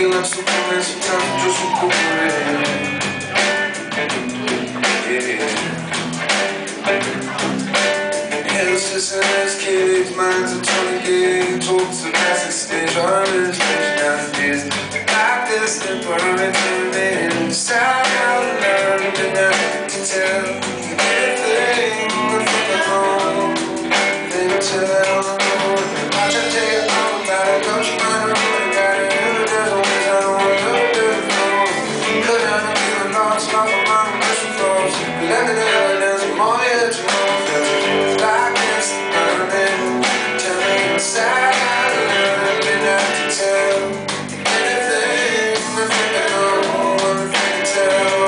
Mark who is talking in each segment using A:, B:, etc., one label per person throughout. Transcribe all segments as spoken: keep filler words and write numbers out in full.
A: feel like Superman, sometimes I'm just recuperating. Hell's and his kids, mine's a twenty gig. Talks the classic stage, on his stage nowadays. Like this, they're burning to me. Sound out of line, and I can tell anything from the home. They don't tell it on the road. I try to tell you all about it, don't you mind? I really got it. Every there's always I don't want to do it flow. Could I not feel lost, like I'm on the mission flows. Let me know it is more yet to know. Like this, burning, tell me inside out of line, and I can tell anything, everything I know, everything I tell.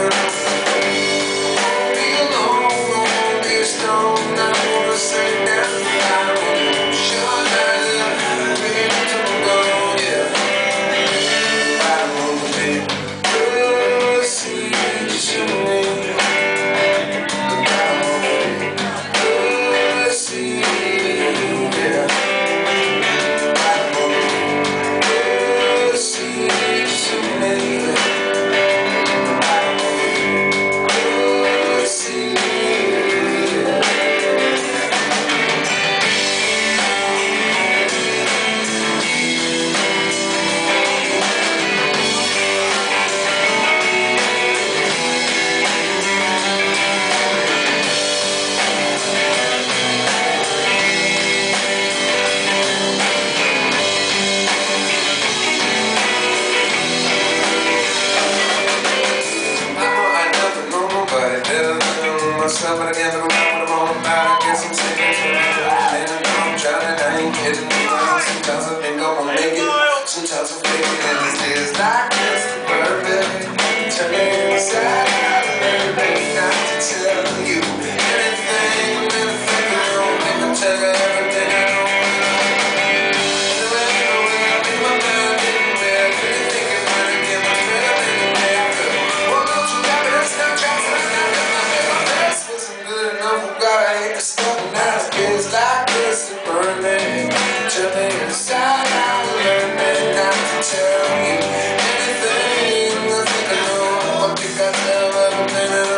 A: Be alone, won't be a stone, I don't wanna say nothing. I don't wanna show that we need to go, yeah. I don't wanna be pussy, just you and me. Myself, but I can't look around what I'm all about. I guess I'm sick of it. I'm drowning, I ain't kidding. Sometimes I think I won't make it. Sometimes I'm faking it. These days like this, perfect. Turn me inside out of everything. Not to tell you anything, anything you know. Make me tell you everything I know. It's like this, it's burning. Tell me inside out, learning not to tell you anything. I think I know. I think I tell everything.